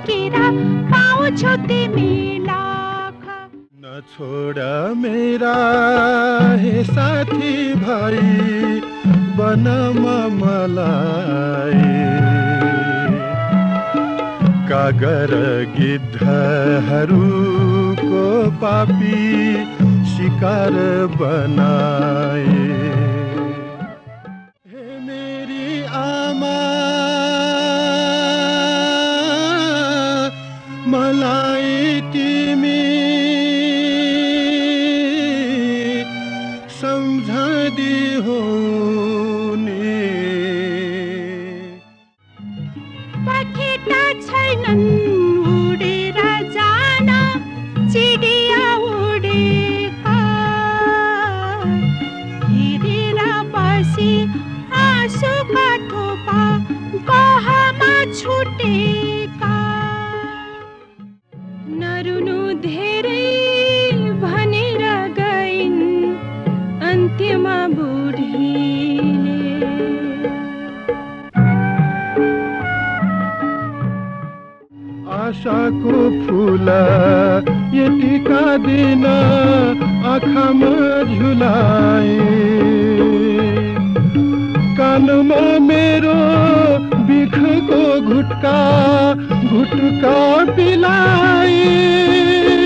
फर्केर पाउँछौ तिमीलाई न छोड मेरा हे साथी भाइ बनमा मलाई कागर गिद्धहरूको पापी शिकार बनाए हे मेरी आमा मलाई तिमी सम्झदी हो नि पखेटा छैनन् उडेर जान चिडिया उडेका हेरेर बसी आँसुका थोपा गहमा छुटेका नरुनु धेरै भनेर गइन् अन्त्यमा बुढीले आशाको फूल यतिका दिन आँखामा झुलाए कानमा मेरो बिखको घुटका पिलाए